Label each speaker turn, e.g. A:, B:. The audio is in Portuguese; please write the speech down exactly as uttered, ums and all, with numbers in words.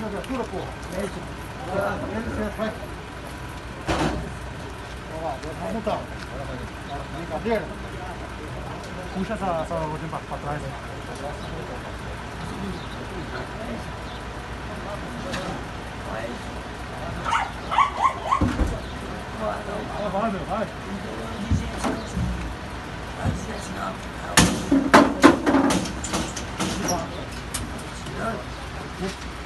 A: na viatura, pô. É isso. Vai. Vamos montar. Brincadeira. Puxa essa, essa rodinha pra, pra trás. Vai, vai, meu, vai. Vai.